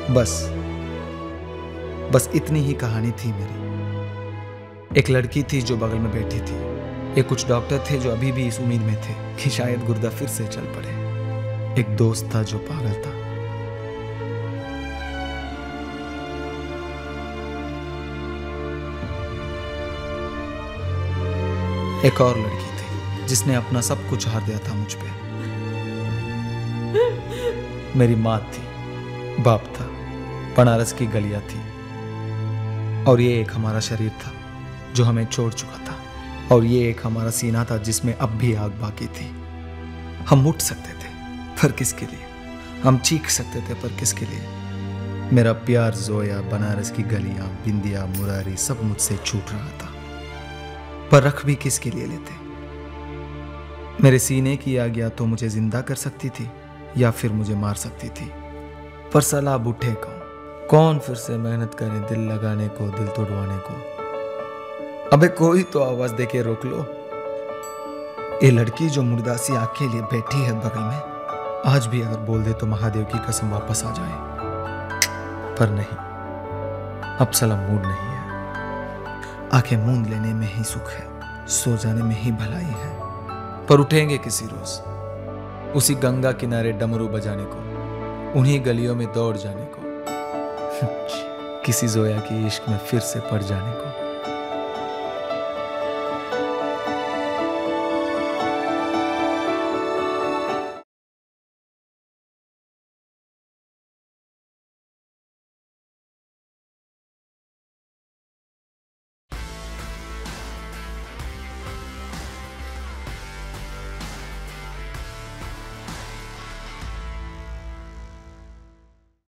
बस इतनी ही कहानी थी मेरी। एक लड़की थी जो बगल में बैठी थी। एक कुछ डॉक्टर थे जो अभी भी इस उम्मीद में थे कि शायद गुर्दा फिर से चल पड़े। एक दोस्त था जो पागल था। एक और लड़की थी जिसने अपना सब कुछ हार दिया था मुझ पे। मेरी माँ थी, बाप था, बनारस की गलियां थी, और ये एक हमारा शरीर था जो हमें छोड़ चुका था, और ये एक हमारा सीना था जिसमें अब भी आग बाकी थी। हम उठ सकते थे पर किसके लिए? हम चीख सकते थे पर किसके लिए? मेरा प्यार, जोया, बनारस की गलियां, बिंदिया, मुरारी सब मुझसे छूट रहा था, पर रख भी किसके लिए लेते? मेरे सीने की आग या तो मुझे जिंदा कर सकती थी या फिर मुझे मार सकती थी, पर सलाह उठे कौन फिर से मेहनत करे दिल लगाने को, दिल तोड़वाने को? अबे कोई तो आवाज देके रोक लो। ये लड़की जो मुर्दासी आंखें लिए बैठी है बगल में, आज भी अगर बोल दे तो महादेव की कसम वापस आ जाए। पर नहीं, अब साला मूड नहीं है। आंखें मूंद लेने में ही सुख है, सो जाने में ही भलाई है। पर उठेंगे किसी रोज उसी गंगा किनारे डमरू बजाने को, उन्हीं गलियों में दौड़ जाने को, किसी जोया की इश्क में फिर से पड़ जाने को।